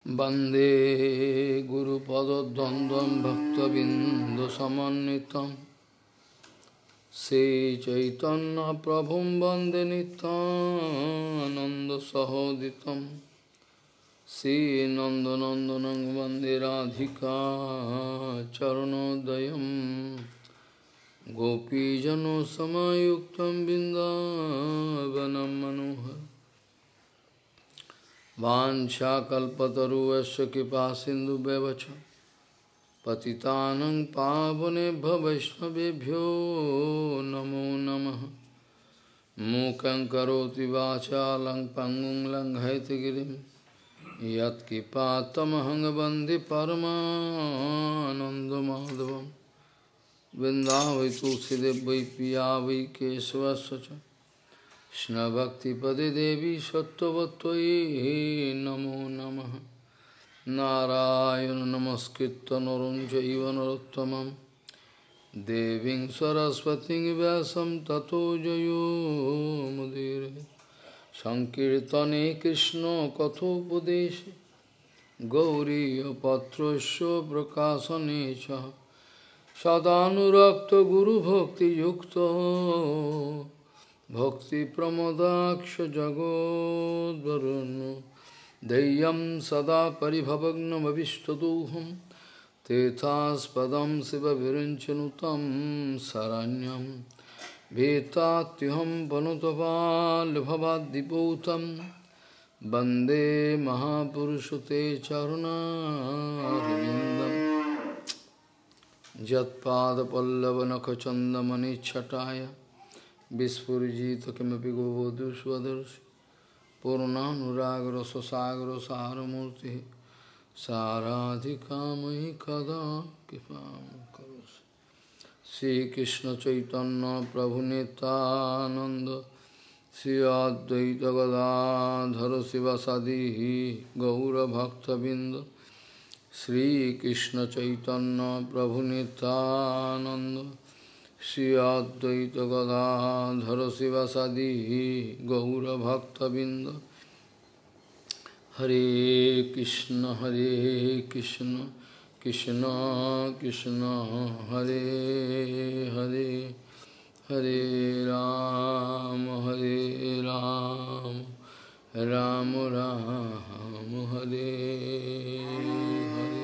वंदे गुरुपदद्वन्द्वं भक्तबिन्दुसमन्वितं श्रीचैतन्यप्रभुं वन्दे नित्यानन्दसहोदितं श्रीनन्दनन्दनं वन्दे राधिका चरणोदयं गोपीजनसमायुक्तं बिन्दावनं मनोहरम् वाञ्छाकल्पतरुश्च कृपासिन्धुभ्यश्च पतितानं पावनेभ्यो वैष्णवेभ्यो नमो नमः। मूकं करोति वाचालं पङ्गुं लङ्घयितगिरिं यत्कृपातमहं वन्दे परमानन्दमाधवं। वृन्दावै तुलसीदेव वै पिया वै केशवस्य च कृष्णभक्तिपदे देवी सत्त्ववत्त्वयि नमो नमः। नारायण नमस्कृत्य नरं चैव नरोत्तमं देवीं सरस्वतीं व्यासं ततो जयो मुदीरये। संकीर्तने कृष्ण कथोपदेशे गौरीयपत्रस्य प्रकाशने च सदानुरक्त गुरुभक्तियुक्तो भक्ति प्रमोदाक्ष जगोद्वरुन् धैर्यं सदा परिभवग्नमभिष्टदोहं तीर्थास्पदं शिवविरञ्चनुतं शरण्यं भीतात्युहं वनुतपाल्भवाद्दिपूतं वन्दे महापुरुषते चरुणारविन्दं यत्पादपल्लवनखचन्दमनिच्छटाय विस्फुजित किमपि गोवधूष्वदर्शि पूर्णानुरागर स्वसागर सारमूर्ति साराधिका मयि कदा कृपां करोषि। श्रीकृष्ण चैतन्य प्रभु नित्यानंद श्री अद्वैत गदाधर शिवसदि गौरभक्तबिंद श्रीकृष्ण चैतन्य प्रभु नित्यानंद श्री अद्वैत गदाधर शिवसदि गौरभक्तबिंद। हरे कृष्ण कृष्ण कृष्ण हरे हरे हरे राम राम राम हरे हरे।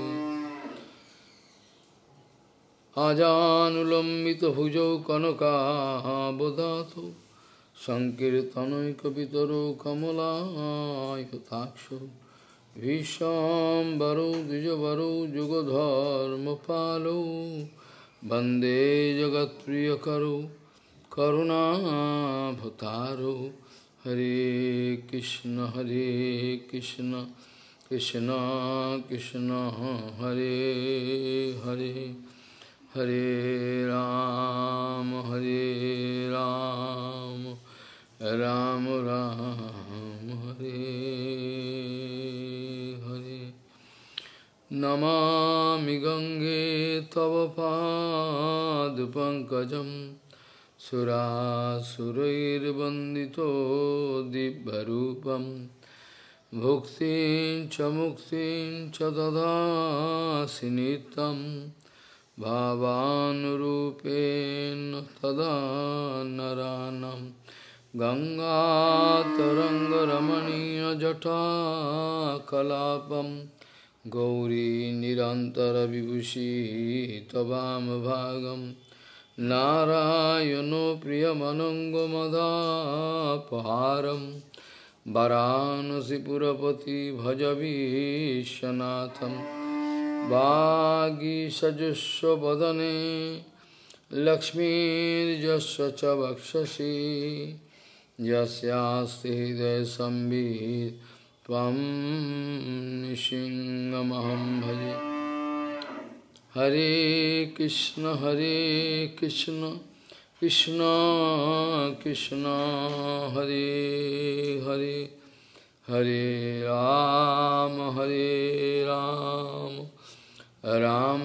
आजानुलम्बितभुजौ कनकाबदातौ संकीर्तनैकपितरो कमलायताक्षौ विश्वाम्बरौ द्विजवरौ जुगधर्मपालौ वन्दे जगत्प्रियकरौ करुणाभतारौ। हरे कृष्ण कृष्ण कृष्ण हरे हरे हरे राम राम राम हरे हरे। नमामि गंगे तव पादपङ्कजं सुरासुरैर्वन्दितो दिव्यरूपं भुक्तिं च मुक्तिं च ददासि नित्यं भावानुरूपेण तदा नरानं। गंगातरङ्गरमणीयजटाकलापं गौरी निरन्तरविभूषी तवामभागं नारायणो प्रियमनङ्गमदापहारं वाराणसीपुरपति भजवीशनाथं। वागीषजुष्वदने लक्ष्मीर्यस्य च वक्षसि यस्यास्ति हृदयसंवित् त्वं नृसिंहमहं भजे। हरे कृष्ण कृष्ण कृष्ण हरे हरे हरे राम राम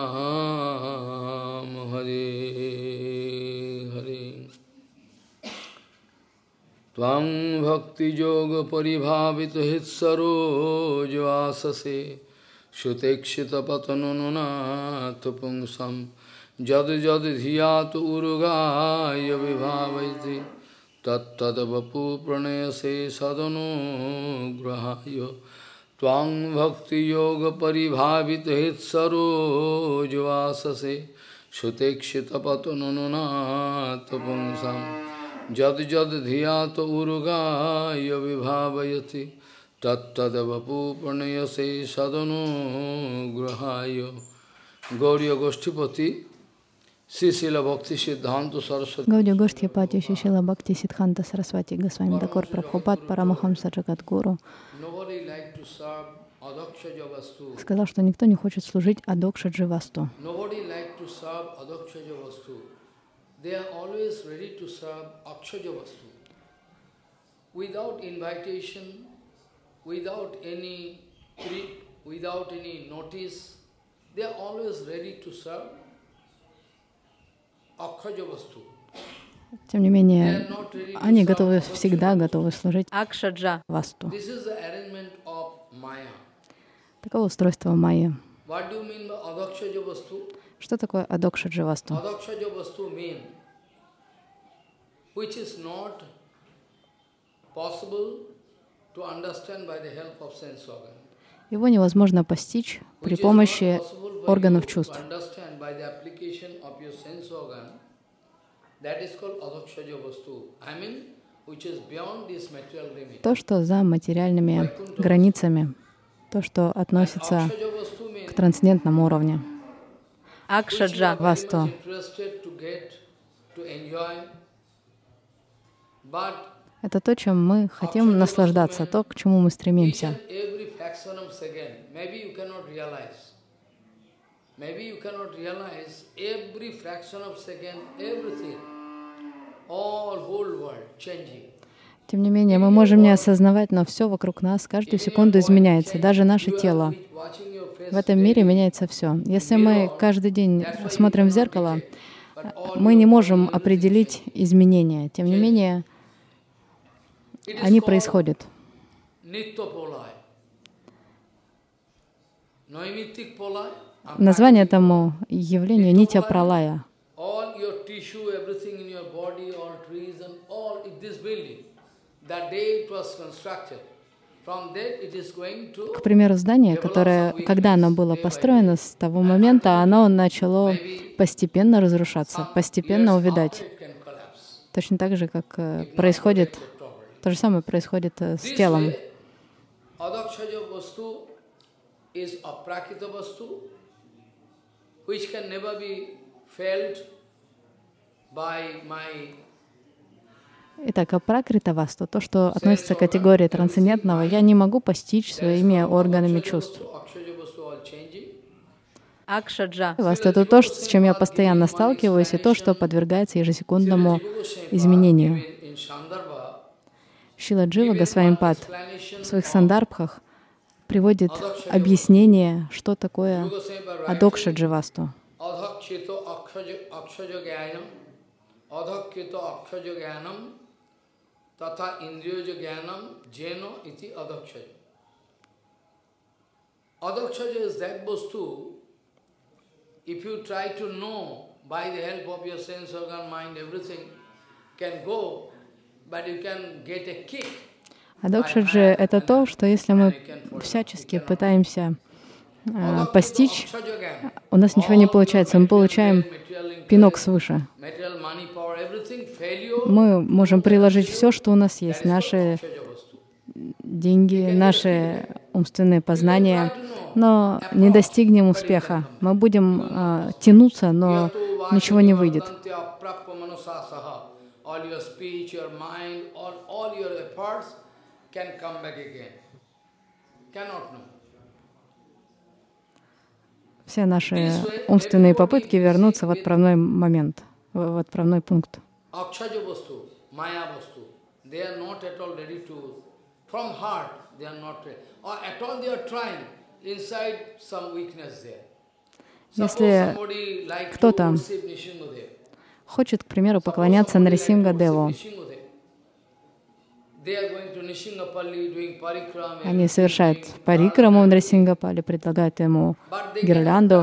राम हरे Hare. Tvang bhakti yoga paribhavita hitsaro javasase Shutekshita patanununatha pungsam Jad jad dhiyat urugaya vibhavayati Tat tad vapu pranayase sadano grahayo Tvang bhakti yoga paribhavita hitsaro javasase Shutekshita patanununatha pungsam Jad jad dhiyat urugaya vibhavayati Tat tad vapu pranayase sadano grahayo Gauriya Goshtipati Srila Bhakti Siddhanta Saraswati Гаудия Гоштхипати Шрила Бхакти Сиддханта Сарасвати Госвами Дакур Прабхупад Парамахамса Джагадгуру сказал, что никто не хочет служить Адокша Дживасту. Тем не менее, они всегда готовы служить Акшаджа Васту. Таково устройство майя. Что такое Адокшаджа Васту? Его невозможно постичь при помощи органов чувств. То, что за материальными границами, то, что относится к трансцендентному уровню. Акшаджа Васту. Это то, чем мы хотим наслаждаться, то, к чему мы стремимся. Maybe you cannot realize every fraction of second, everything, whole world changing. Тем не менее, мы можем не осознавать, но все вокруг нас каждую секунду изменяется, даже наше тело. В этом мире меняется все. Если мы каждый день смотрим в зеркало, мы не можем определить изменения. Тем не менее, они происходят. Название этому явлению — Нитья Пралая. К примеру, здание, которое, когда оно было построено, с того момента оно начало постепенно разрушаться, постепенно увядать. Точно так же, как происходит, то же самое происходит с телом. Which can never be felt by my. Итак, апракрита васту, то, что относится к категории трансцендентного, я не могу постичь своими органами чувств. Акшаджа васту — это то, с чем я постоянно сталкиваюсь, и то, что подвергается ежесекундному изменению. Шрила Джива Госвами-пад в своих сандарбхах приводит объяснение, что такое Адокшаджа Васту. If you try to know by the help of your sense organ, mind, everything can go, but you can get a kick. Адокшаджа — это то, что если мы всячески пытаемся постичь, у нас ничего не получается, мы получаем пинок свыше. Мы можем приложить все, что у нас есть, наши деньги, наши умственные познания, но не достигнем успеха. Мы будем тянуться, но ничего не выйдет. Все наши умственные попытки вернуться в отправной момент, в отправной пункт. Если кто-то хочет, к примеру, поклоняться Нарисимха-деву, Они совершают парикраму в Нрисингапале, предлагают ему гирлянду.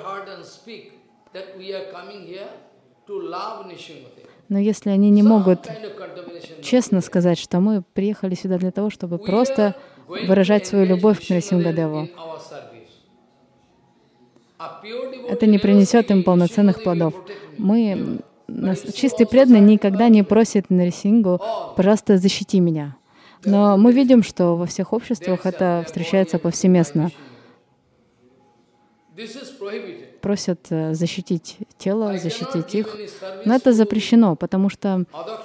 Но если они не могут честно сказать, что мы приехали сюда для того, чтобы просто выражать свою любовь к Нрисингадеву, это не принесет им полноценных плодов. Чистый преданный никогда не просит Нрисингу: «Пожалуйста, защити меня». Но мы видим, что во всех обществах это встречается повсеместно. Просят защитить тело, защитить их. Но это запрещено, потому что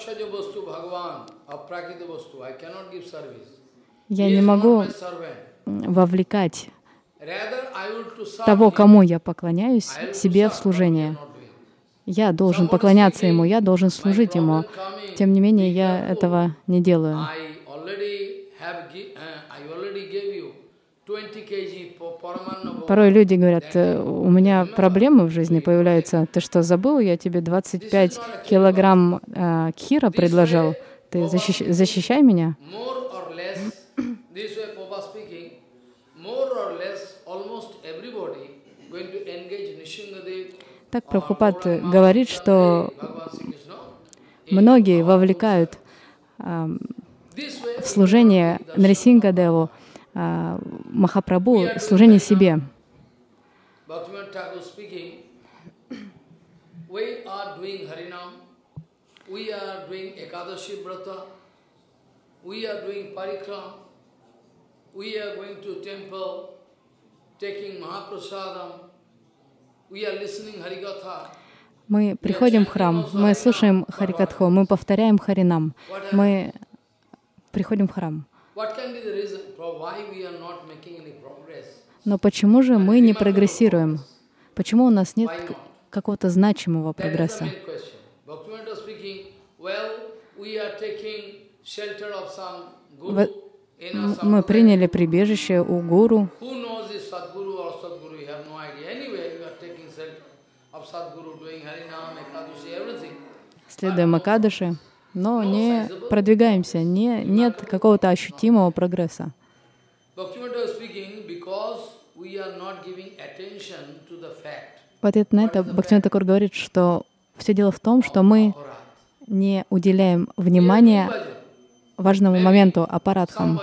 я не могу вовлекать того, кому я поклоняюсь, себе в служение. Я должен поклоняться ему, я должен служить ему. Тем не менее, я этого не делаю. Порой люди говорят: у меня проблемы в жизни появляются. Ты что, забыл? Я тебе 25 килограмм кхира предложил. Ты защищай меня. Так Прабхупад говорит, что многие вовлекают в служение Нрисингадеву, Махапрабху, служение себе. Мы приходим в храм, мы слушаем Харикатху, мы повторяем Харинам, мы приходим в храм. Но почему же мы не прогрессируем? Почему у нас нет какого-то значимого прогресса? Мы приняли прибежище у гуру. Следуем Экадаши, но не продвигаемся, нет какого-то ощутимого прогресса. В ответ на это Бхактивинода Тхакур говорит, что все дело в том, что мы не уделяем внимания важному моменту апарадхам.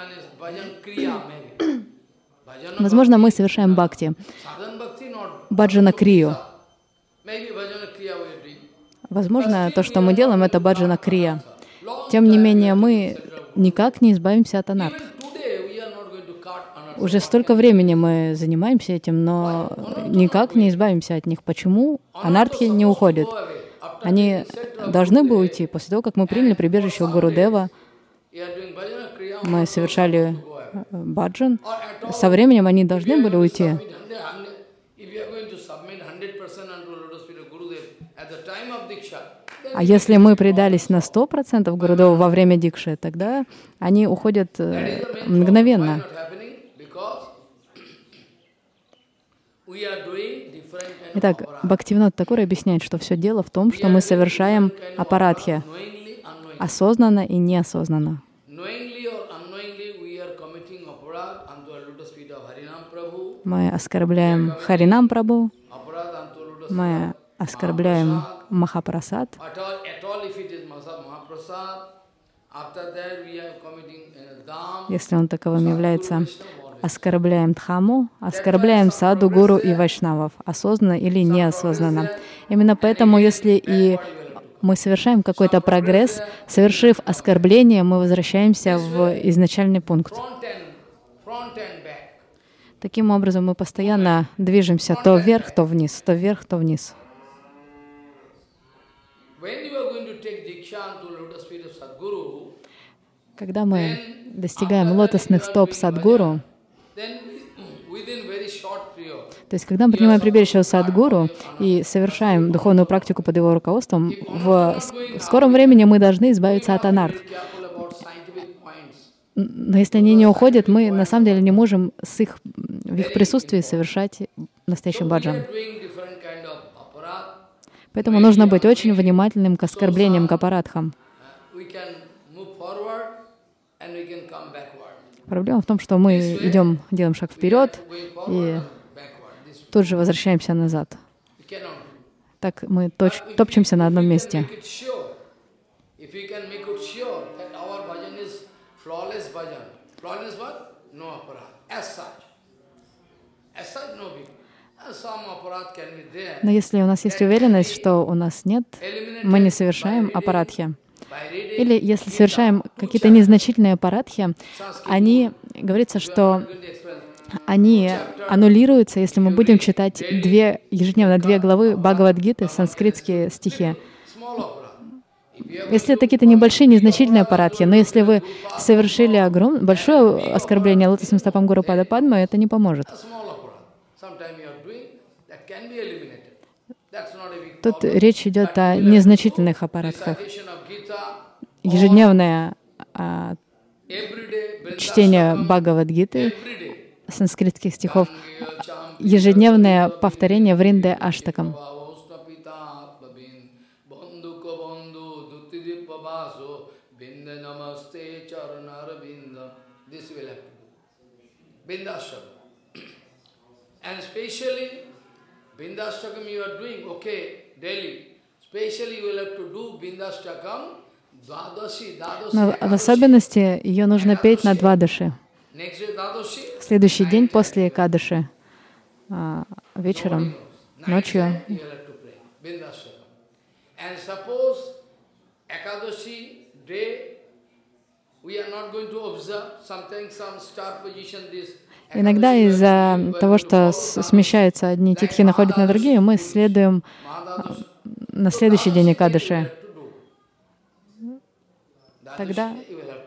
Возможно, мы совершаем бхакти, баджана крию. Возможно, то, что мы делаем, это баджана крия. Тем не менее, мы никак не избавимся от анарх. Уже столько времени мы занимаемся этим, но никак не избавимся от них. Почему анархи не уходят? Они должны бы уйти. После того, как мы приняли прибежище у Гурудева, мы совершали баджан, со временем они должны были уйти. А если мы предались на 100% Гурудеву во время дикши, тогда они уходят мгновенно. Итак, Бхактивинода Тхакур объясняет, что все дело в том, что мы совершаем апарадхи осознанно и неосознанно. Мы оскорбляем Харинам Прабху, мы оскорбляем Махапрасад. Если он таковым является, оскорбляем Дхаму, оскорбляем Саду, Гуру и Вайшнавов, осознанно или неосознанно. Именно поэтому, если и мы совершаем какой-то прогресс, совершив оскорбление, мы возвращаемся в изначальный пункт. Таким образом, мы постоянно движемся то вверх, то вниз, то вверх, то вниз. Когда мы достигаем лотосных стоп Садгуру, то есть когда мы принимаем прибежище у Садгуру и совершаем духовную практику под его руководством, в скором времени мы должны избавиться от анарх. Но если они не уходят, мы на самом деле не можем в их присутствии совершать настоящий баджан. Поэтому нужно быть очень внимательным к оскорблениям, к апарадхам. Проблема в том, что мы идем, делаем шаг вперед и тут же возвращаемся назад. Так мы топчемся на одном месте. Но если у нас есть уверенность, что у нас нет, мы не совершаем апарадхи. Или если совершаем какие-то незначительные апарадхи, говорится, что они аннулируются, если мы будем читать ежедневно 2 главы Бхагавад-гиты, санскритские стихи. Если это какие-то небольшие, незначительные апарадхи, но если вы совершили большое оскорбление лотосным стопам Гурупада Падма, это не поможет. Тут речь идет о незначительных аппаратах. Ежедневное чтение Бхагавад-гиты, санскритских стихов, ежедневное повторение Вринде Аштакам. Bindastakam you are doing, okay, daily. Especially you will have to do Bindastakam, Dvadashi. Но в особенности ее нужно петь на Двадаши. Следующий день после Экадаши, вечером, ночью. And suppose Ekadashi day, we are not going to observe something, some star position, this. Иногда из-за того, что смещаются одни титхи, находят на другие, мы следуем на следующий день Экадаши. Тогда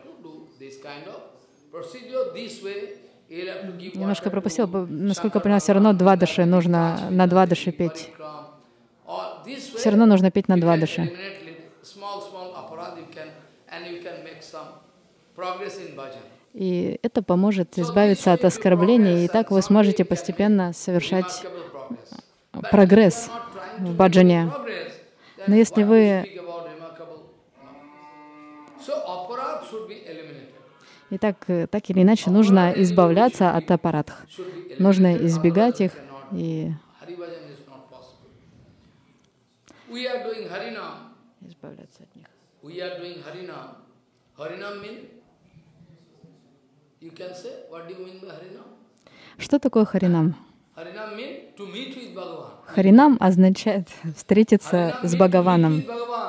немножко пропустил, насколько я поняла, все равно Двадаши нужно на Двадаши петь. Все равно нужно петь на Двадаши. И это поможет избавиться от оскорблений, и так вы сможете постепенно совершать прогресс в баджане. Но если вы... И так или иначе нужно избавляться от аппаратх. Нужно избегать их и избавляться от них. Что такое Харинам? Харинам означает встретиться с Бхагаваном.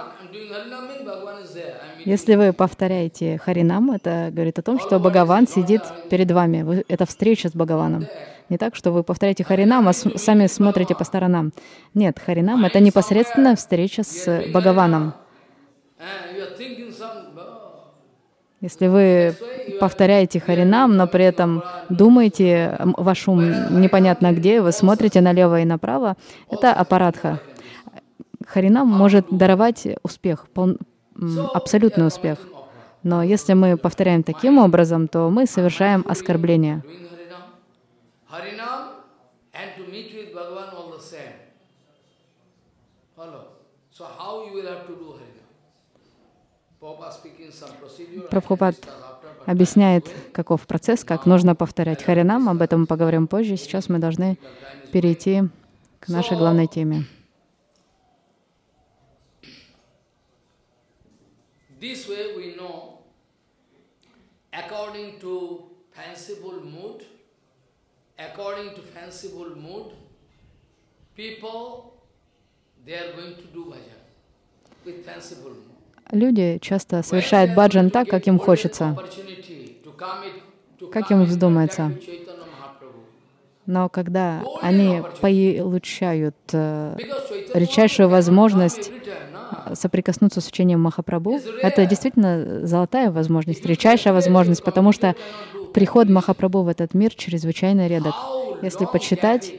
Если вы повторяете Харинам, это говорит о том, что Бхагаван сидит перед вами. Это встреча с Бхагаваном. Не так, что вы повторяете Харинам, а сами смотрите по сторонам. Нет, Харинам — это непосредственно встреча с Бхагаваном. Если вы повторяете Харинам, но при этом думаете, ваш ум непонятно где, вы смотрите налево и направо, это аппаратха. Харинам может даровать успех, абсолютный успех. Но если мы повторяем таким образом, то мы совершаем оскорбление. Прабхупад объясняет, каков процесс, как нужно повторять Харинам. Об этом мы поговорим позже. Сейчас мы должны перейти к нашей главной теме. Люди часто совершают баджан так, как им хочется, как им вздумается. Но когда они получают редчайшую возможность соприкоснуться с учением Махапрабху, это действительно золотая возможность, редчайшая возможность, потому что приход Махапрабху в этот мир чрезвычайно редок. Если почитать,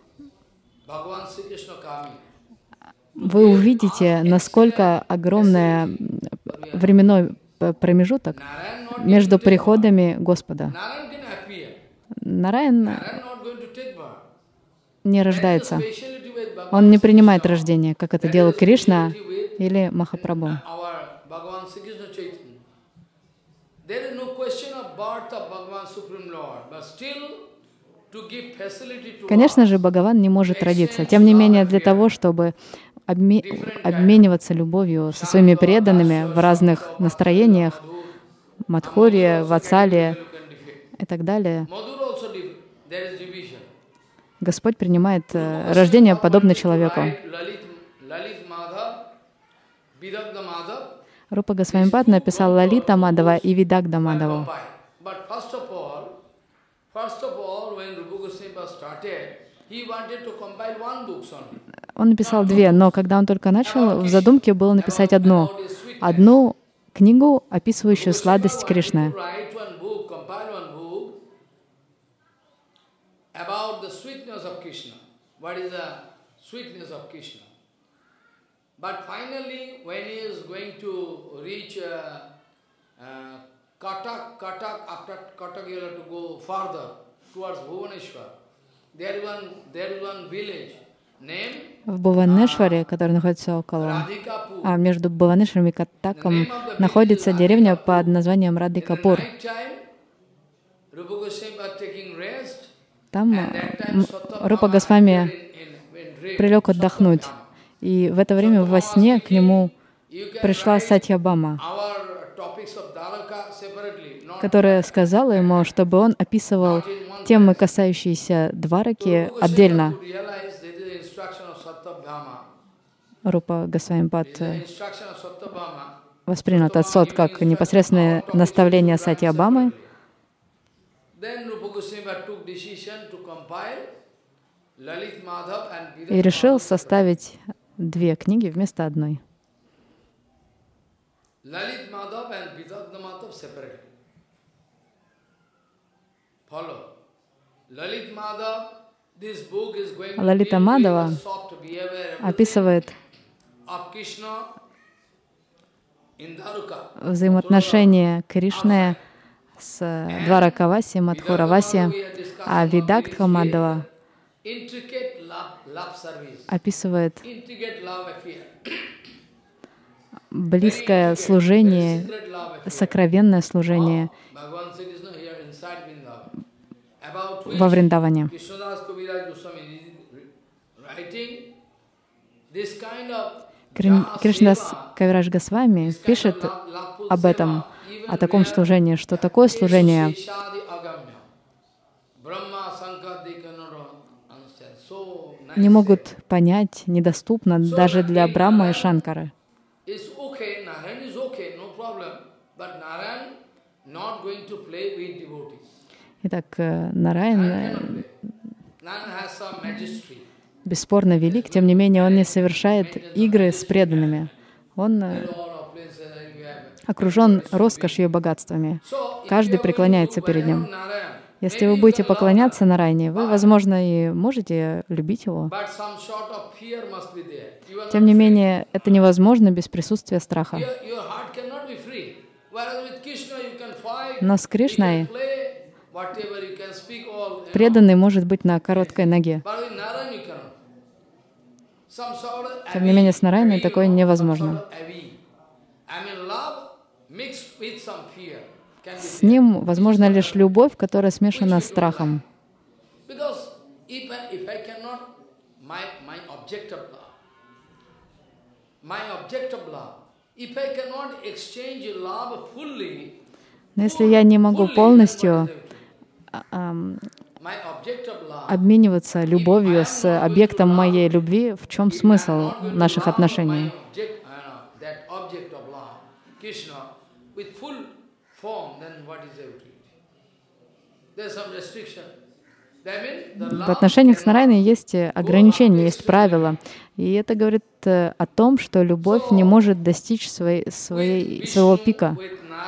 вы увидите, насколько огромный временной промежуток между приходами Господа. Нараян не рождается. Он не принимает рождение, как это делал Кришна или Махапрабху. Конечно же, Бхагаван не может родиться. Тем не менее, для того, чтобы обмениваться любовью со своими преданными в разных настроениях, Мадхурья, Ватсалия и так далее, Господь принимает рождение подобно человеку. Рупа Госвамипад написал Лалита Мадава и Видагда Мадаву. Он написал две, но когда он только начал, в задумке было написать одну книгу, описывающую сладость Кришны. Katak, after Katak you have to go farther towards Bhuvaneshwar. There is one village named В Бхуванешваре, который находится между Бхуванешваром и Каттаком, находится деревня под названием Радхикапур. Там Рупа Госвами прилег отдохнуть, и в это время во сне к нему пришла Сатьябама, которая сказала ему, чтобы он описывал темы, касающиеся Двараки, отдельно. Рупа Госвамипад воспринял этот сот как непосредственное наставление Сатьябамы. И решил составить две книги вместо одной. Лалита Мадава описывает взаимоотношения Кришны с Дваракаваси, Мадхураваси, а Видагдха Мадава описывает близкое служение, сокровенное служение во Вриндаване. Кришнадас Кавирадж Госвами пишет об этом, о таком служении, что такое служение не могут понять, недоступно даже для Брахмы и Шанкары. Итак, Нараян бесспорно велик, тем не менее он не совершает игры с преданными. Он окружен роскошью и богатствами. Каждый преклоняется перед ним. Если вы будете поклоняться Нараяне, вы, возможно, и можете любить его. Тем не менее, это невозможно без присутствия страха. Но с Кришной преданный может быть на короткой ноге. Тем не менее, с Нараяной такое невозможно. С ним возможна лишь любовь, которая смешана с страхом. Но если я не могу полностью обмениваться любовью с объектом моей любви, в чем смысл наших отношений? В отношениях с Нараяной есть ограничения, есть правила. И это говорит о том, что любовь не может достичь своего пика.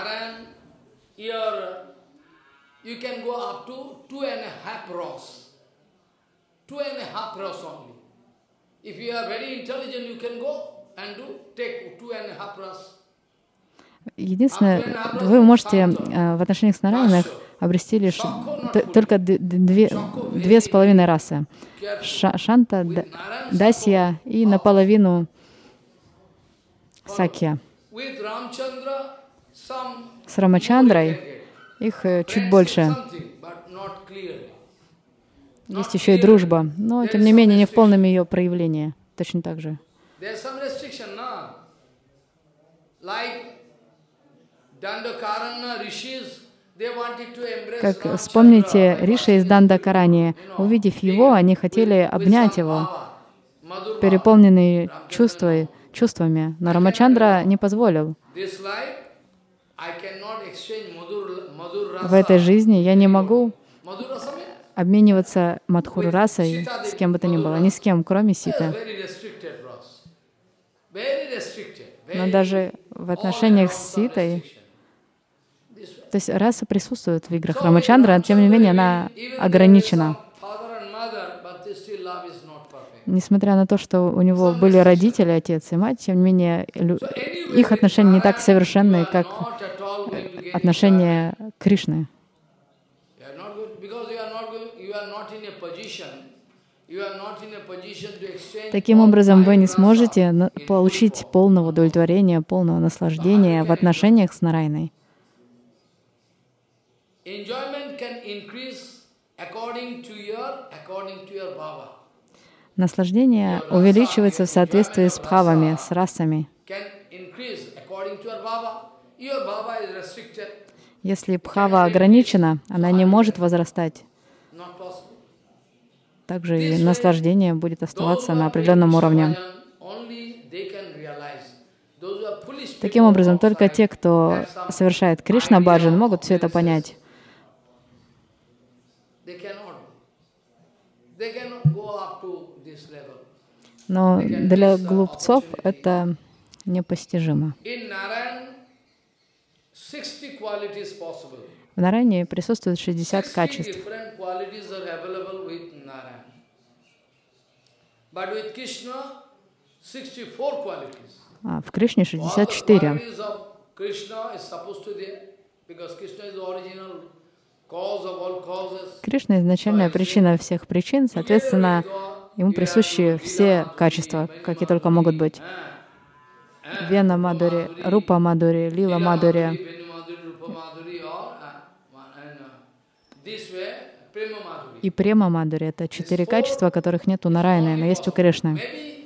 Единственное, вы можете в отношениях с Нараяной обрести лишь только 2,5 расы. Шанта, Дасья и наполовину Сакья. С Рамачандрой их чуть больше. Есть еще и дружба, но, тем не менее, не в полном ее проявлении. Точно так же. Как вспомните, риши из Дандакарани, увидев его, они хотели обнять его, переполненные чувствами, но Рамачандра не позволил. В этой жизни я не могу обмениваться мадхур-расой с кем бы то ни было, ни с кем, кроме Ситы. Но даже в отношениях с Ситой, то есть раса присутствует в играх Рамачандра, но тем не менее она ограничена. Несмотря на то, что у него были родители, отец и мать, тем не менее их отношения не так совершенны, как отношения Кришны. Таким образом, вы не сможете получить полного удовлетворения, полного наслаждения в отношениях с Нарайной. Наслаждение увеличивается в соответствии с бхавами, с расами. Если бхава ограничена, она не может возрастать. Также и наслаждение будет оставаться на определенном уровне. Таким образом, только те, кто совершает Кришна-баджан, могут все это понять. Но для глупцов это непостижимо. В Нарайне присутствует 60 качеств. В Кришне 64. Кришна — изначальная причина всех причин, соответственно, ему присущи все качества, какие только могут быть. Вена Мадури, Рупа Мадури, Лила Мадури. И Према Мадури — это 4 качества, которых нет у Нарайны, но есть у Кришны.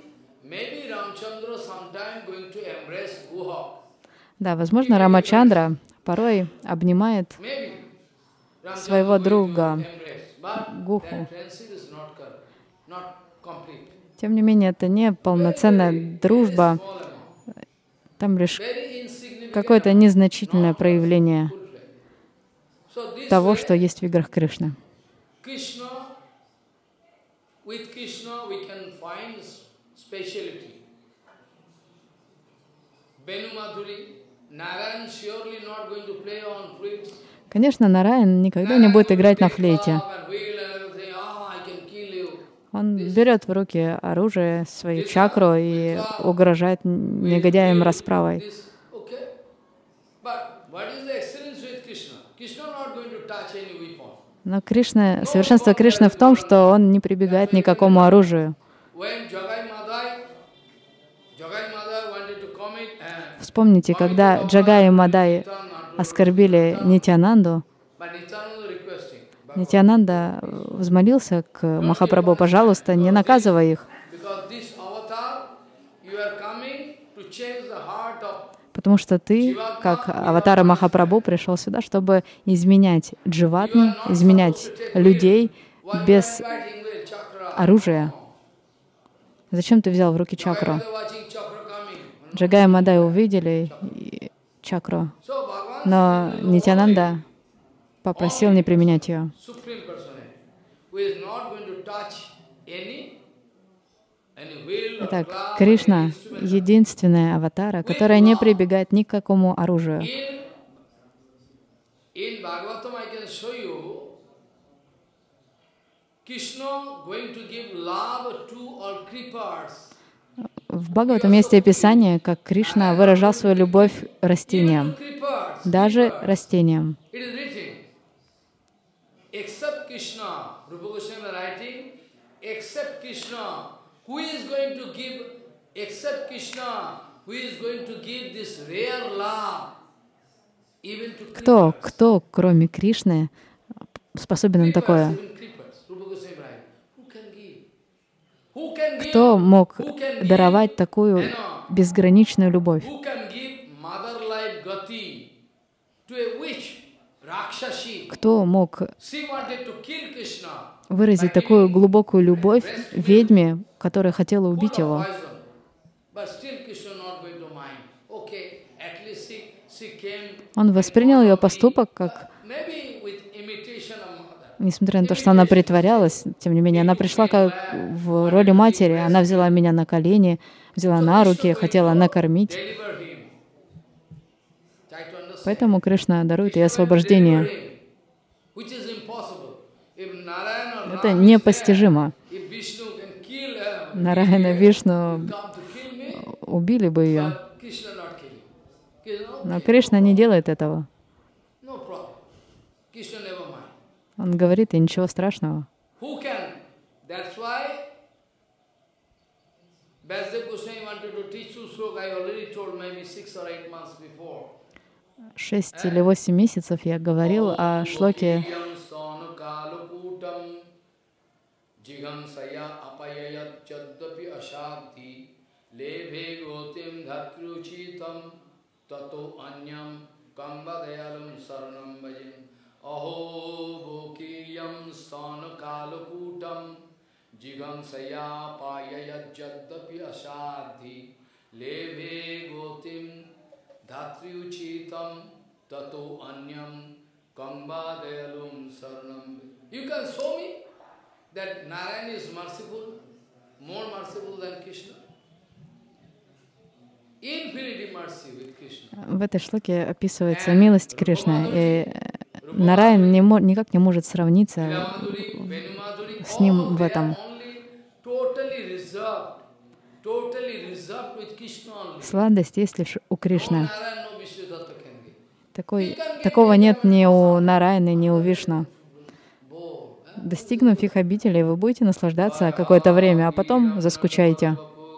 Да, возможно, Рамачандра порой обнимает своего друга Гуху. Тем не менее, это не полноценная дружба, там лишь какое-то незначительное проявление того, что есть в играх Кришны. Конечно, Нараян никогда не будет играть на флейте. Он берет в руки оружие, свою чакру и угрожает негодяям расправой. Но совершенство Кришны в том, что он не прибегает ни к какому оружию. Вспомните, когда Джагай и Мадай оскорбили Нитьянанду, Нитьянанда взмолился к Махапрабху: пожалуйста, не наказывай их, потому что ты, как аватара Махапрабху, пришел сюда, чтобы изменять дживатм, изменять людей без оружия. Зачем ты взял в руки чакру? Джагай и Мадай увидели чакру, но Нитьянанда попросил не применять ее. Итак, Кришна — единственная аватара, которая не прибегает ни к какому оружию. В Бхагаватам есть описание, как Кришна выражал свою любовь растениям, даже растениям. Кто, кроме Кришны, способен на такое? Кто мог даровать такую безграничную любовь? Кто мог выразить такую глубокую любовь ведьме, которая хотела убить его? Он воспринял ее поступок как, несмотря на то, что она притворялась, тем не менее, она пришла как в роли матери, она взяла меня на колени, взяла на руки, хотела накормить. Поэтому Кришна дарует ей освобождение. Это непостижимо. Нараяна, Вишну убили бы ее. Но Кришна не делает этого. Он говорит, и ничего страшного. 6 или 8 месяцев я говорил о шлоке You can show me that Narayana is merciful, more merciful than Krishna. Infinity mercy with Krishna. В этой шлоке описывается милость Кришны, и Нараян никак не может сравниться с ним в этом. Сладость есть лишь у Кришны. Такого нет ни у Нараяны, ни у Вишну. Достигнув их обителей, вы будете наслаждаться какое-то время, а потом заскучаете.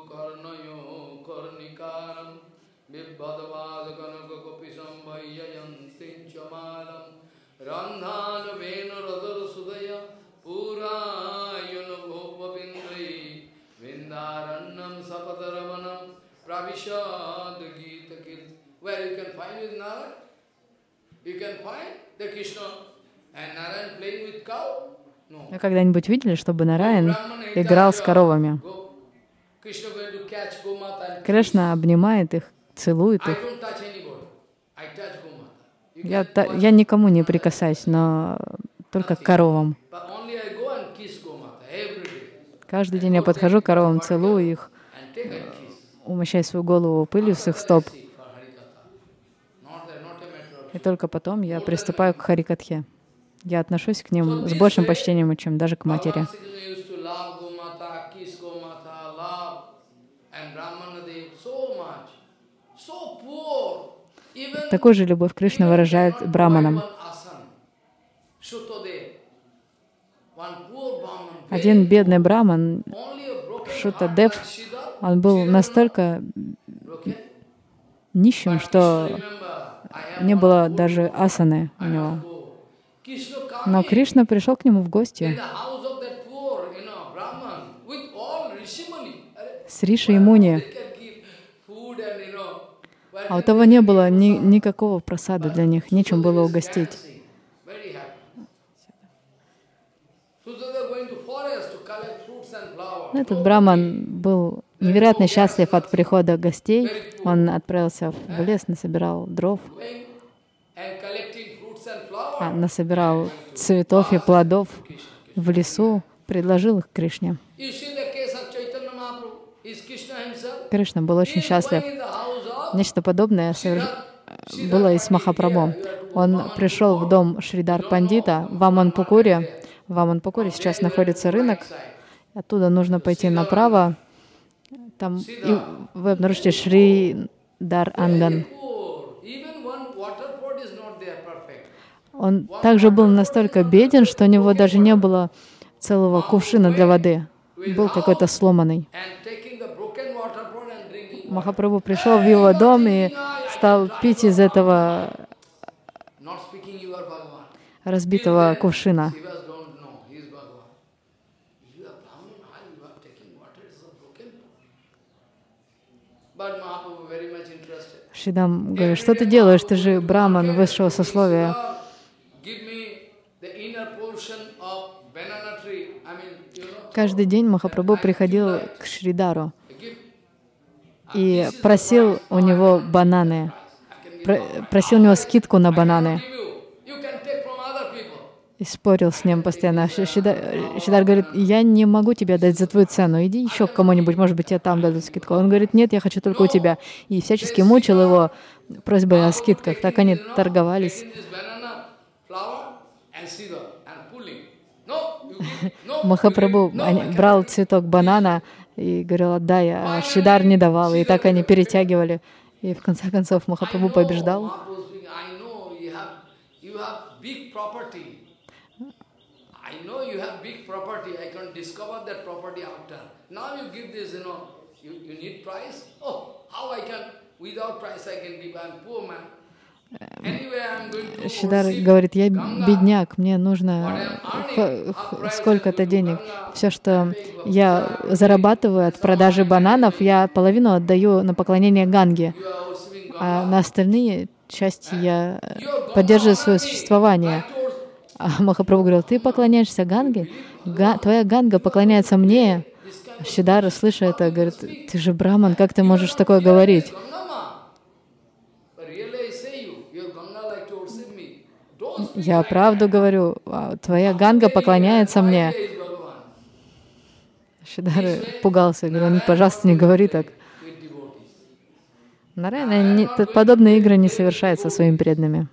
Вы когда-нибудь видели, чтобы Нараян играл с коровами? Кришна обнимает их, целует их. Я никому не прикасаюсь, но только к коровам. Каждый день я подхожу к коровам, целую их, умощаю свою голову пылью с их стоп. И только потом я приступаю к Харикатхе. Я отношусь к ним с большим почтением, чем даже к матери. Такую же любовь Кришна выражает браманам. Один бедный браман, Шутадев, он был настолько нищим, что не было даже асаны у него. Но Кришна пришел к нему в гости с Риши и Муни. А у того не было никакого прасада для них, нечем было угостить. Этот браман был невероятно счастлив от прихода гостей. Он отправился в лес, насобирал дров, насобирал цветов и плодов в лесу, предложил их Кришне. Кришна был очень счастлив. Нечто подобное было и с Махапрабху. Он пришел в дом Шридар Пандита в Аманпукуре. В Аманпукуре сейчас находится рынок. Оттуда нужно пойти направо. Там и вы обнаружите Шридар Анган. Он также был настолько беден, что у него даже не было целого кувшина для воды. Был какой-то сломанный. Махапрабху пришел в его дом и стал пить из этого разбитого кувшина. Шридам говорит, что ты делаешь, ты же браман высшего сословия. Каждый день Махапрабху приходил к Шридару и просил у него бананы, просил у него скидку на бананы. И спорил с ним постоянно. Шридар говорит, я не могу тебе дать за твою цену, иди еще к кому-нибудь, может быть, тебе там дадут скидку. Он говорит, нет, я хочу только у тебя. И всячески мучил его просьбой о скидках. Так они торговались. Махапрабху брал цветок банана и говорил, отдай, а Шридар не давал. И так они перетягивали. И в конце концов Махапрабху побеждал. Шридар говорит, я бедняк, мне нужно сколько-то денег. Все, что я зарабатываю от продажи бананов, я половину отдаю на поклонение Ганге, а на остальные части я поддерживаю свое существование. А Махапрабху говорил, ты поклоняешься Ганге? Твоя Ганга поклоняется мне. Шридар, слыша это, говорит, ты же браман, как ты можешь такое говорить? Я правду говорю, твоя Ганга поклоняется мне. Шридар пугался, говорил, пожалуйста, не говори так. Нараяна подобные игры не совершает со своими преданными.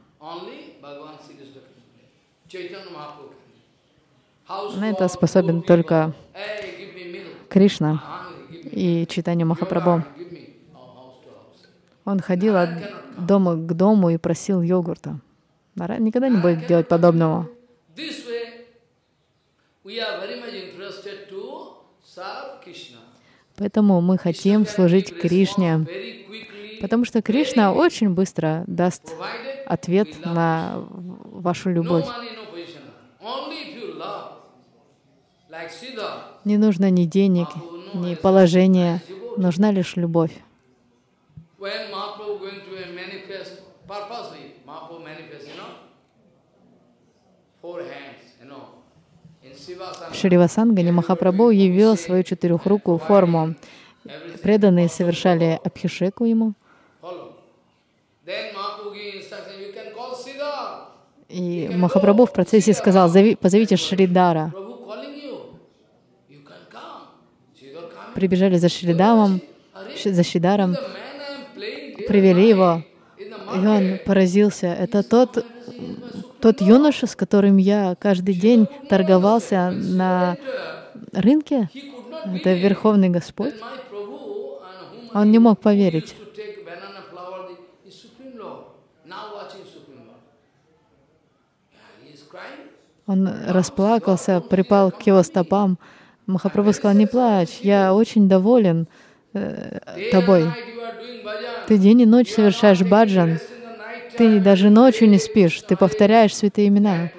На это способен только Кришна и Чайтанья Махапрабху. Он ходил от дома к дому и просил йогурта. Нараяна никогда не будет делать подобного. Поэтому мы хотим служить Кришне, потому что Кришна очень быстро даст ответ на вашу любовь. Не нужно ни денег, ни положения, нужна лишь любовь. В Шривасангане Махапрабху явил свою четырехрукую форму. Преданные совершали абхишеку ему. И Махапрабху в процессе сказал, позовите Шридара. Прибежали за Шридаром, привели его, и он поразился. Это тот юноша, с которым я каждый день торговался на рынке? Это Верховный Господь? Он не мог поверить. Он расплакался, припал к его стопам. Махапрабху сказал, не плачь, я очень доволен тобой. Ты день и ночь совершаешь баджан, ты даже ночью не спишь, ты повторяешь святые имена.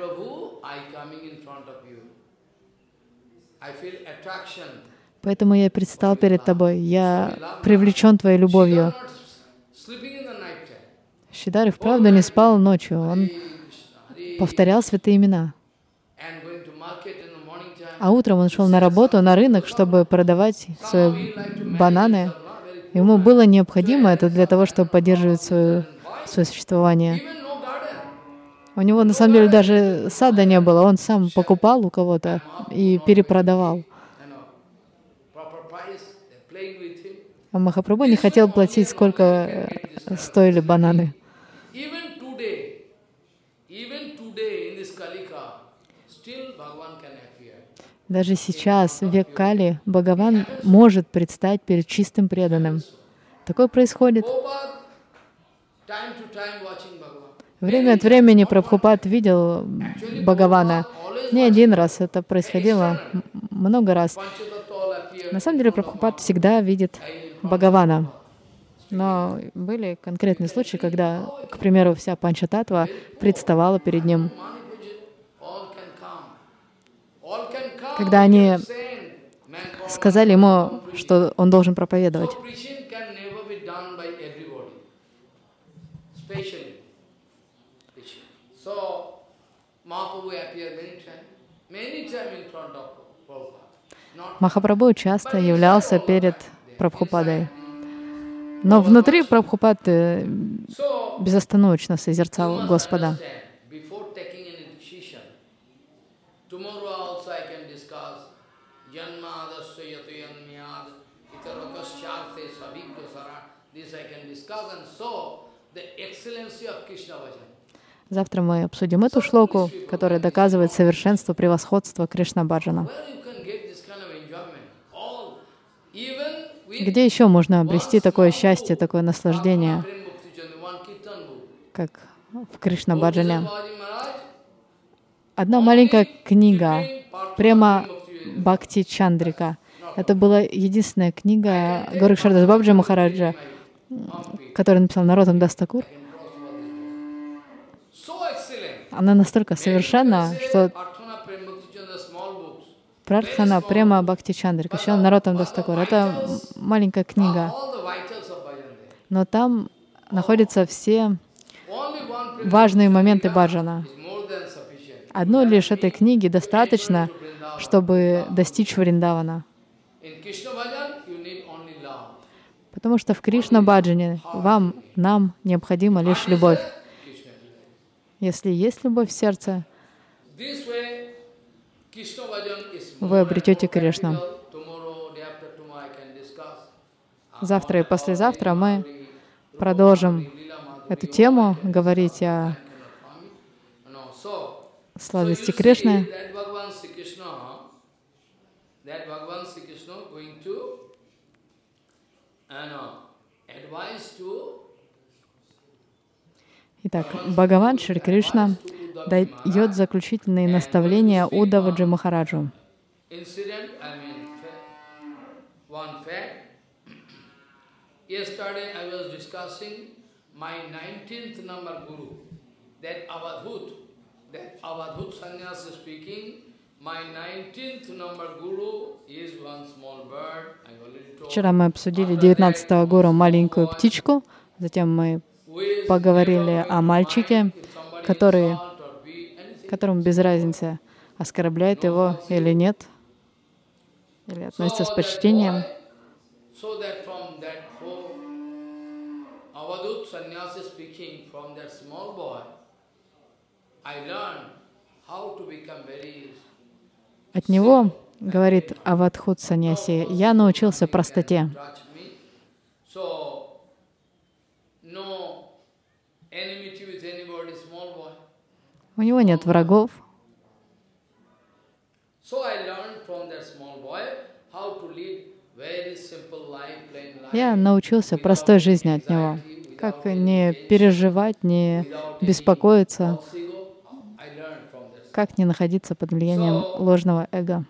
Поэтому я предстал перед тобой, я привлечен твоей любовью. Шридар и вправду не спал ночью, он повторял святые имена. А утром он шел на работу, на рынок, чтобы продавать свои бананы. Ему было необходимо это для того, чтобы поддерживать свое существование. У него на самом деле даже сада не было, он сам покупал у кого-то и перепродавал. А Махапрабху не хотел платить, сколько стоили бананы. Даже сейчас, в век Кали, Бхагаван может предстать перед чистым преданным. Такое происходит. Время от времени Прабхупад видел Бхагавана. Не один раз это происходило, много раз. На самом деле Прабхупад всегда видит Бхагавана. Но были конкретные случаи, когда, к примеру, вся Панчататтва представала перед ним. Когда они сказали ему, что он должен проповедовать. Махапрабху часто являлся перед Прабхупадой, но внутри Прабхупады безостановочно созерцал Господа. Завтра мы обсудим эту шлоку, которая доказывает совершенство, превосходство Кришна-баджана. Где еще можно обрести такое счастье, такое наслаждение, как в Кришна-баджане? Одна маленькая книга, Према Бхакти Чандрика. Это была единственная книга Горакшардас Бабаджи Махараджа, которую написал Нароттам Дас Такур. Она настолько совершенна, что Прартхана Према Бхакти Чандрика, еще Нароттам Дас Такур. Это маленькая книга, но там находятся все важные моменты баджана. Одной лишь этой книги достаточно, чтобы достичь Вриндавана. Потому что в Кришна-баджане нам необходима лишь любовь. Если есть любовь в сердце, вы обретете Кришну. Завтра и послезавтра мы продолжим эту тему, говорить о сладости Кришны. Итак, Бхагаван Шри Кришна дает заключительные наставления Уддаваджи Махараджу. Вчера мы обсудили 19-го гуру, маленькую птичку, затем мы поговорили о мальчике, которому без разницы, оскорбляет его или нет, или относится с почтением. От него, говорит Авадхут Саньяси, я научился простоте. У него нет врагов. Я научился простой жизни от него. Как не переживать, не беспокоиться, как не находиться под влиянием ложного эго.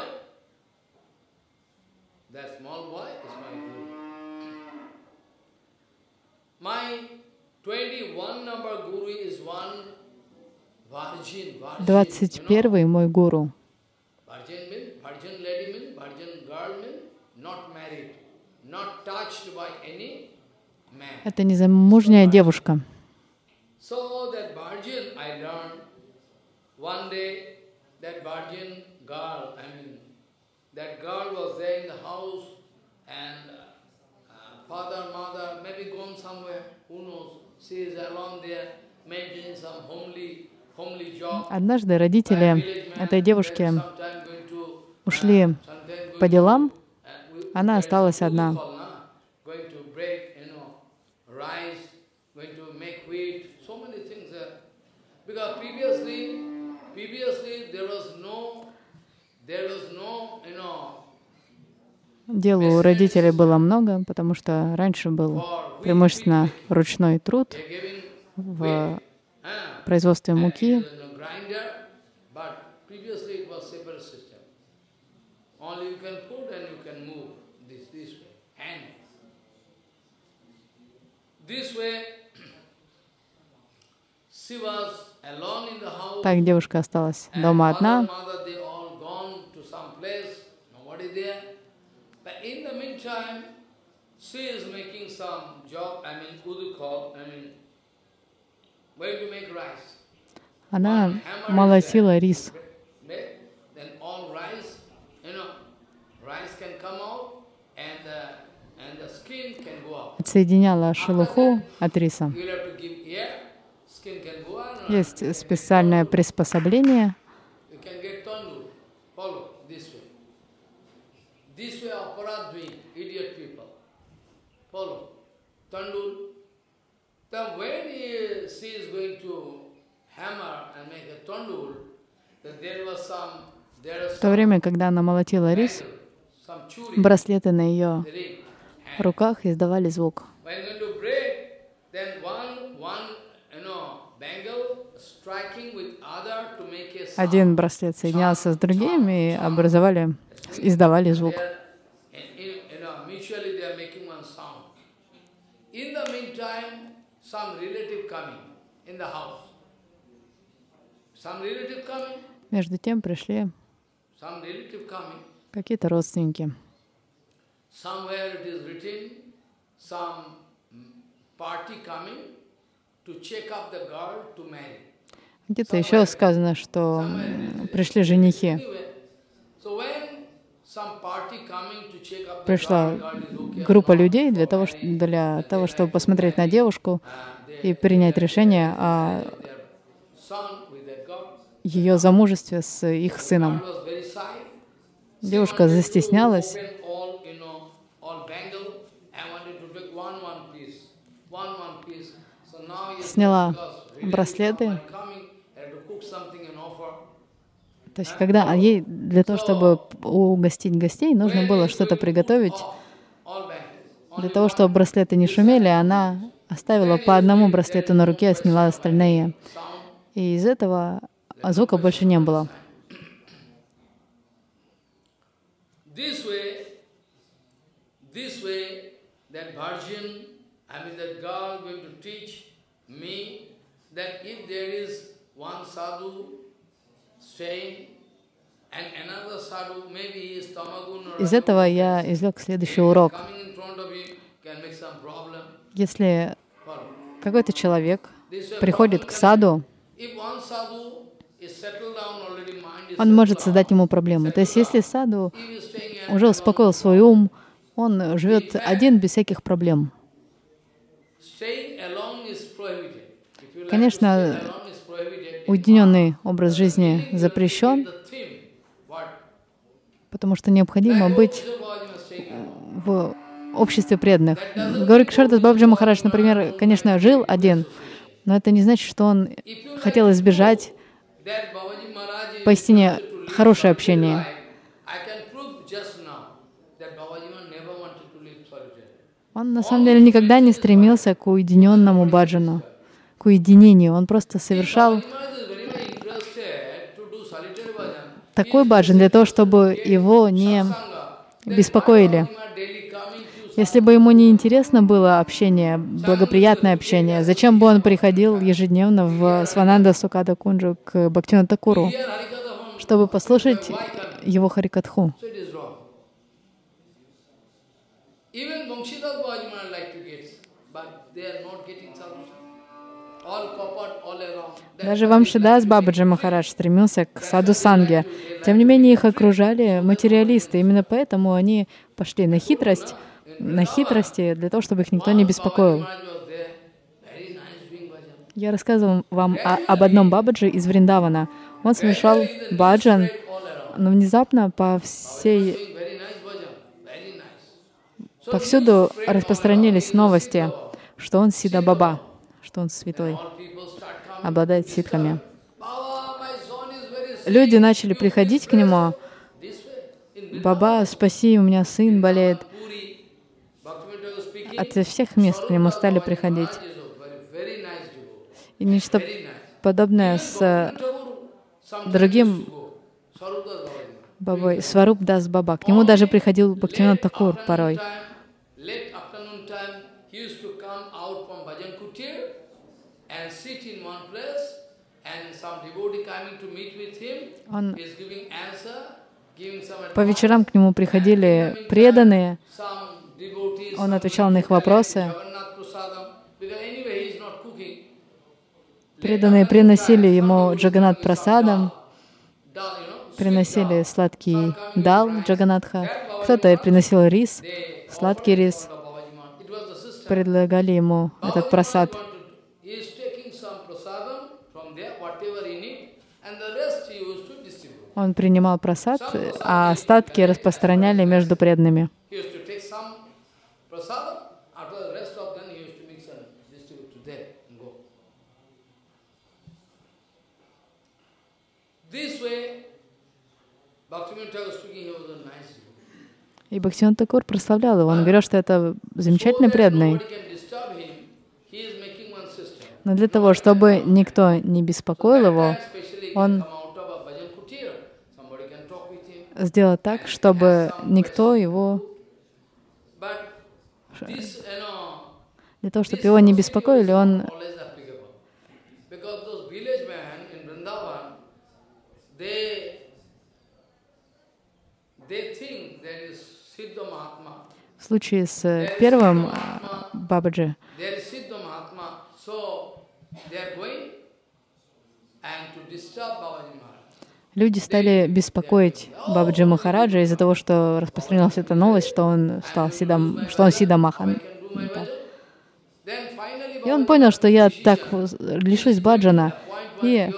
Двадцать первый мой гуру. Это незамужняя девушка. Однажды родители этой девушки ушли по делам, она осталась одна. Дел у родителей было много, потому что раньше был преимущественно ручной труд в производстве муки. Так девушка осталась дома одна. Она молотила рис. Отсоединяла шелуху от риса. Есть специальное приспособление. В то время, когда она молотила рис, браслеты на ее руках издавали звук. Один браслет соединялся с другим и издавали звук. Между тем пришли какие-то родственники. Где-то еще сказано, что пришли женихи. Пришла группа людей для того, чтобы посмотреть на девушку и принять решение о ее замужестве с их сыном. Девушка застеснялась, сняла браслеты. То есть, когда ей для того, чтобы угостить гостей, нужно было что-то приготовить. Для того, чтобы браслеты не шумели, она оставила по одному браслету на руке, а сняла остальные. И из этого звука больше не было. Из этого я извлек следующий урок. Если какой-то человек приходит к саду, он может создать ему проблему. То есть если саду уже успокоил свой ум, он живет один без всяких проблем. Конечно, уединенный образ жизни запрещен, потому что необходимо быть в обществе преданных. Гаурия Кишордас Бабаджи Махарадж, например, конечно, жил один, но это не значит, что он хотел избежать поистине хорошее общение. Он на самом деле никогда не стремился к уединенному баджану, к уединению. Он просто совершал такой баджан для того, чтобы его не беспокоили. Если бы ему не интересно было общение, благоприятное общение, зачем бы он приходил ежедневно в Свананда Сукада Кунджу к Бхактивинода Такуру, чтобы послушать его Харикатху? Даже Вамшидас Бабаджи Махарадж стремился к саду санге. Тем не менее, их окружали материалисты. Именно поэтому они пошли на хитрости, для того, чтобы их никто не беспокоил. Я рассказывал вам об одном Бабаджи из Вриндавана. Он совершал баджан, но внезапно повсюду распространились новости, что он Сидха Баба, что он святой, обладает ситхами. Люди начали приходить к нему: «Баба, спаси, у меня сын болеет». От всех мест к нему стали приходить. И нечто подобное с другим Бабой, Сваруп Дас Баба. К нему даже приходил Бхактивинод Такур порой. Он по вечерам к нему приходили преданные, он отвечал на их вопросы. преданные приносили ему Джаганнат прасадам, приносили сладкий дал Джаганнатха, кто-то приносил рис, сладкий рис, предлагали ему этот прасад. Он принимал прасад, а остатки распространяли между преданными. И Бхактивинода Тхакур прославлял его. Он говорил, что это замечательный преданный. Но для того, чтобы никто не беспокоил его, он сделал так, чтобы никто его... Для того, чтобы его не беспокоили, он в случае с первым Бабаджи люди стали беспокоить Бабаджи Махараджа из-за того, что распространилась эта новость, что он стал Сиддха Махан. И он понял, что я так лишусь баджана, и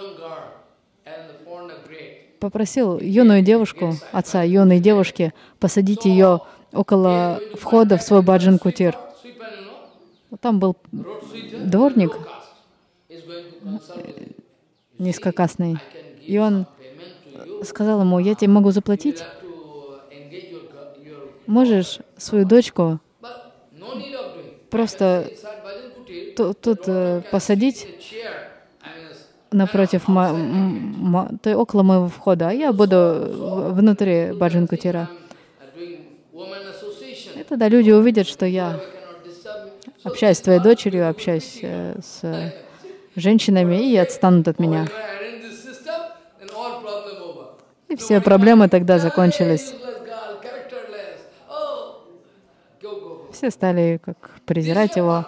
попросил юную девушку, отца юной девушки, посадить ее около входа в свой баджан-кутир. Там был дворник низкокасный, и он сказал ему: я тебе могу заплатить, можешь свою дочку просто тут посадить напротив, около моего входа, а я буду внутри баджан-кутира. И тогда люди увидят, что я общаюсь с твоей дочерью, общаюсь с женщинами и отстанут от меня. И все проблемы тогда закончились. Все стали как презирать его.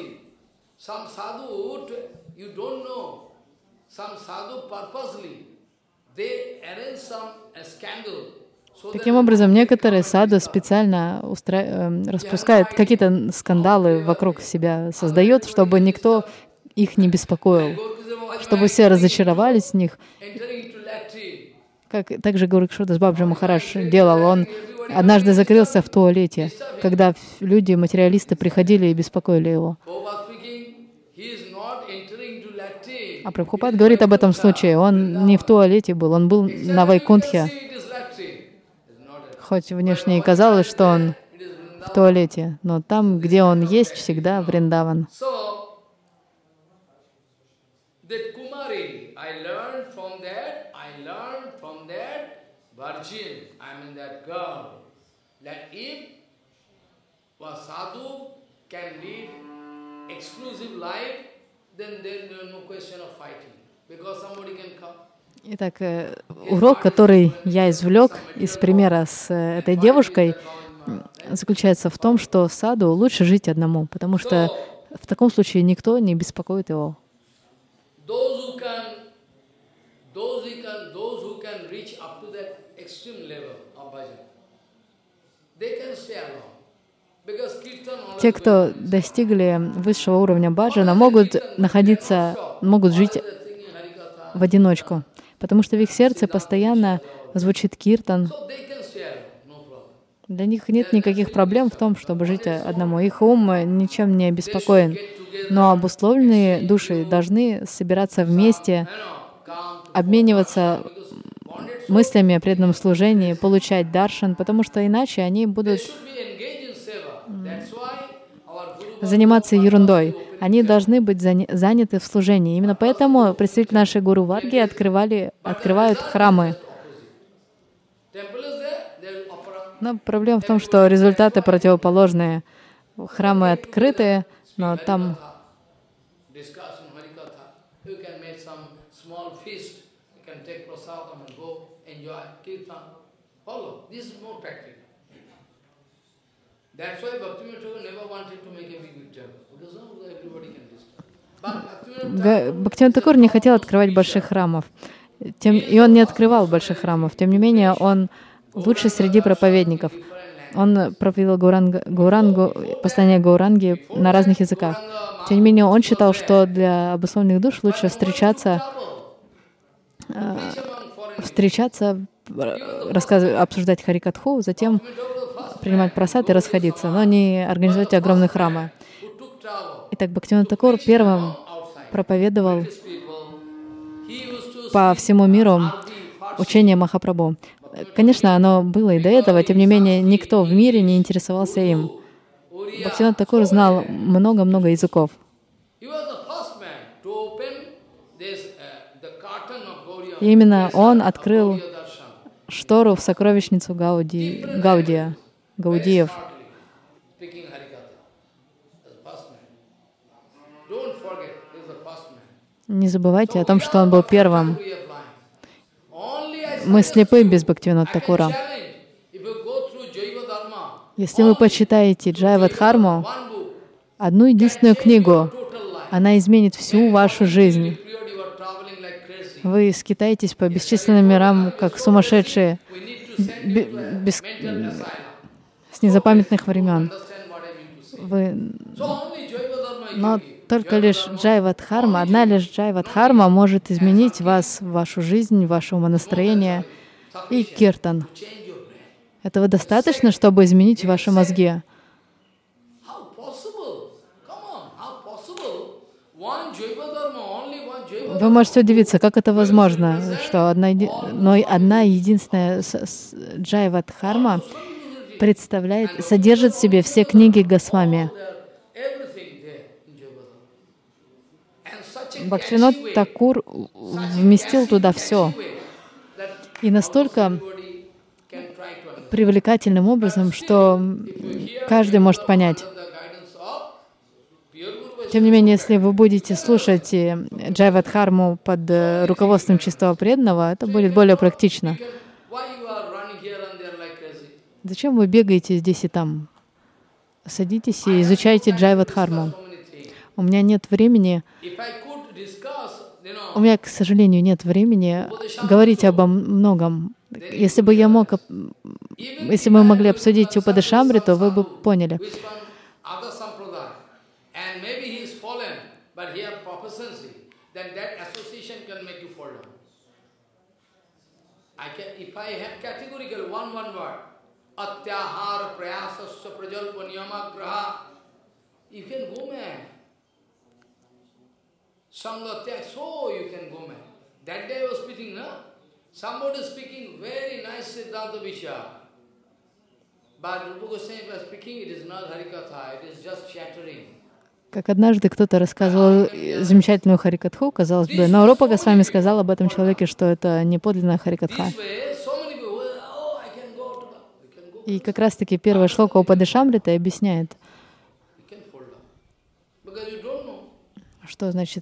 Таким образом, некоторые саду специально распускают какие-то скандалы вокруг себя, создают, чтобы никто их не беспокоил, чтобы все разочаровались в них. Как также Горакшудас Бабаджи Махарадж делал. Он однажды закрылся в туалете, когда люди, материалисты, приходили и беспокоили его. А Прабхупад говорит об этом случае. Он не в туалете был, он был на Вайкунтхе. Хоть внешне и казалось, что он в туалете, но там, где он есть, всегда Вриндаван. Итак, урок, который я извлек из примера с этой девушкой, заключается в том, что саду лучше жить одному, потому что в таком случае никто не беспокоит его. Те, кто достигли высшего уровня баджана, могут жить в одиночку, потому что в их сердце постоянно звучит киртан. Для них нет никаких проблем в том, чтобы жить одному. Их ум ничем не обеспокоен. Но обусловленные души должны собираться вместе, обмениваться мыслями о преданном служении, получать даршан, потому что иначе они будут заниматься ерундой. Они должны быть заняты в служении. Именно поэтому представители нашей Гуру Варги открывают храмы. Но проблема в том, что результаты противоположные. Храмы открытые, но там Бхактивинода Такур не хотел открывать больших храмов. И он не открывал больших храмов. Тем не менее, он лучший среди проповедников. Он проповедовал Гаурангу, послание Гауранги на разных языках. Тем не менее, он считал, что для обусловленных душ лучше встречаться, обсуждать Харикатху, затем принимать прасад и расходиться, но не организовать огромные храмы. Итак, Бхактивинода Такур первым проповедовал по всему миру учение Махапрабху. Конечно, оно было и до этого, тем не менее, никто в мире не интересовался им. Бхактивинода Такур знал много-много языков. И именно он открыл штору в сокровищницу Гаудиев. Не забывайте о том, что он был первым. Мы слепы без Бхактивинода Такура. Если вы почитаете Джайавадхарму, одну единственную книгу, она изменит всю вашу жизнь. Вы скитаетесь по бесчисленным мирам, как сумасшедшие, с незапамятных времен. Но только лишь Джайавадхарма, одна лишь Джайавадхарма может изменить вас, вашу жизнь, ваше умонастроение и киртан. Этого достаточно, чтобы изменить ваши мозги. Вы можете удивиться, как это возможно, что одна единственная Джайавадхарма содержит в себе все книги Госвами. Бхактивинода Такур вместил туда все. И настолько привлекательным образом, что каждый может понять. Тем не менее, если вы будете слушать Джайавадхарму под руководством чистого преданного, это будет более практично. Зачем вы бегаете здесь и там? Садитесь и изучайте Джайавадхарму. У меня нет времени, к сожалению, нет времени говорить обо многом. Если бы мы могли обсудить Упадешамриту, вы бы поняли. So you can go mad. That day I was speaking, no? Somebody speaking very nice Siddhanta Vichar. But Rupa Goswami was speaking, it is not Harikatha, it is just chattering. Как однажды кто-то рассказывал замечательную Харикатху, казалось бы, но Рупа Госвами сказал об этом человеке, что это не подлинная Харикатха. И как раз-таки первая шлока Упадешамриты объясняет, что значит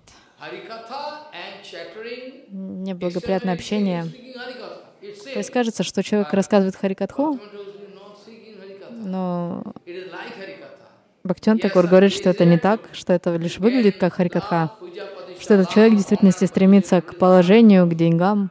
неблагоприятное общение. То есть кажется, что человек рассказывает Харикатху, но Бхактивинода Такур говорит, что это не так, что это лишь выглядит как Харикатха, что этот человек в действительности стремится к положению, к деньгам.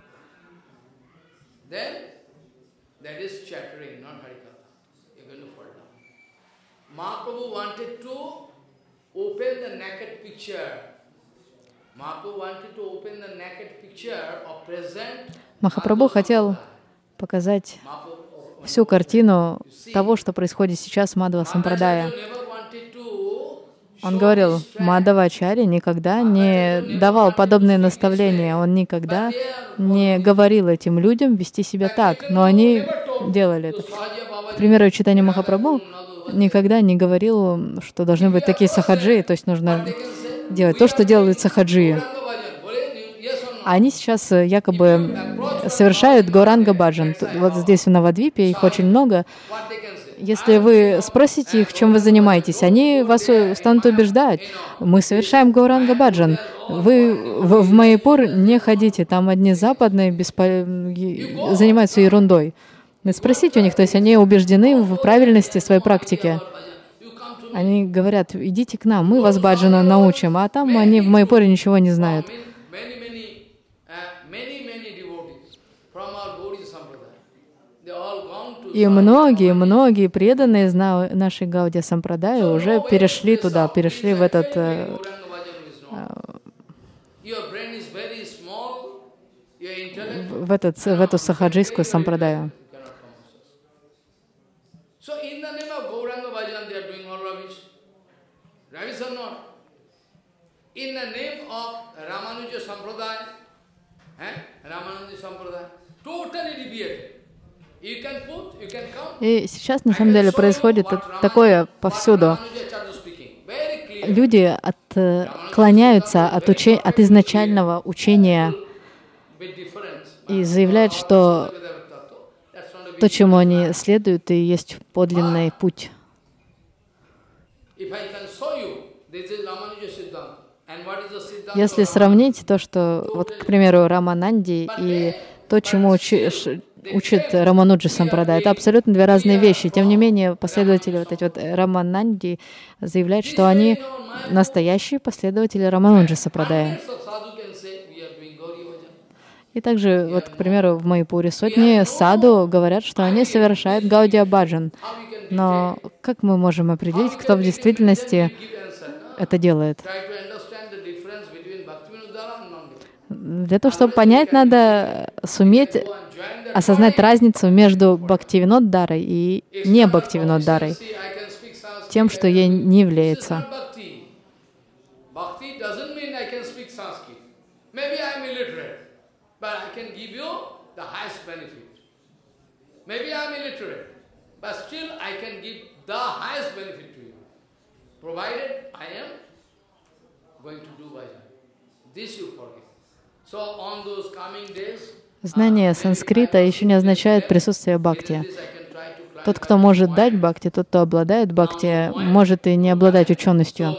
Махапрабху хотел показать всю картину того, что происходит сейчас в Мадхава Сампрадая. Он говорил, Мадхава Ачарья никогда не давал подобные наставления, он никогда не говорил этим людям вести себя так, но они делали это. К примеру, Чайтанья Махапрабху никогда не говорил, что должны быть такие сахаджи, то есть нужно делать то, что делают сахаджи. А они сейчас якобы совершают Гауранга Баджан. Вот здесь в Навадвипе их очень много. Если вы спросите их, чем вы занимаетесь, они вас станут убеждать. Мы совершаем Гауранга Баджан. Вы в Майяпур не ходите, там одни западные занимаются ерундой. Спросите у них, то есть они убеждены в правильности своей практики. Они говорят, идите к нам, мы вас баджану научим, а там они в Майяпуре ничего не знают. И многие преданные из нашей Гаудия Сампрадаи уже перешли туда, перешли в эту сахаджийскую сампрадаю. И сейчас, на самом деле, происходит такое повсюду. Люди отклоняются от изначального учения и заявляют, что то, чему они следуют, и есть подлинный путь. Если сравнить то, что, вот, к примеру, Рамананди и то, чему учит Рамануджа Сампрадай, это абсолютно две разные вещи. Тем не менее, последователи вот эти вот Рамананди заявляют, что они настоящие последователи Рамануджа Сампрадая. И также, вот, к примеру, в Майяпуре сотни саду говорят, что они совершают Гаудия Баджан. Но как мы можем определить, кто в действительности это делает? Для того, чтобы понять, надо суметь осознать разницу между Бхактивинод-дарой и не Бхактивинод-дарой, тем, что ей не является. Знание санскрита еще не означает присутствие бхакти. Тот, кто может дать бхакти, тот, кто обладает бхакти, может и не обладать ученостью.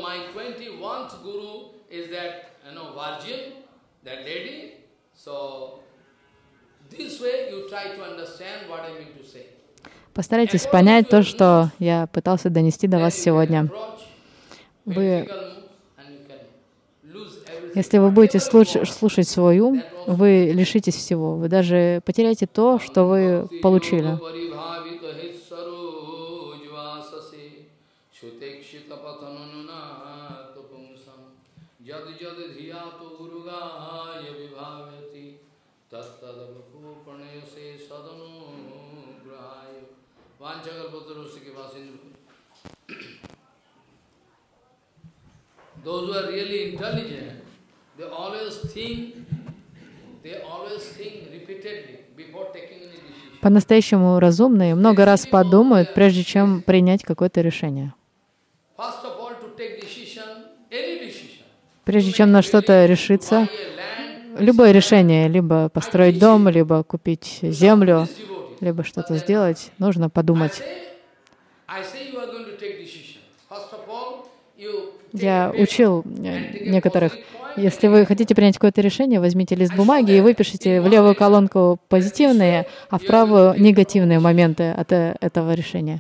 Постарайтесь понять то, что я пытался донести до вас сегодня. Если вы будете слушать свой ум, вы лишитесь всего. Вы даже потеряете то, что вы получили. Those who are really intelligent, they always think repeatedly before taking any decision. По-настоящему разумные много раз подумают, прежде чем принять какое-то решение. Прежде чем на что-то решиться, любое решение, либо построить дом, либо купить землю, либо что-то сделать, нужно подумать. Я учил некоторых, если вы хотите принять какое-то решение, возьмите лист бумаги и выпишите в левую колонку позитивные, а в правую негативные моменты от этого решения.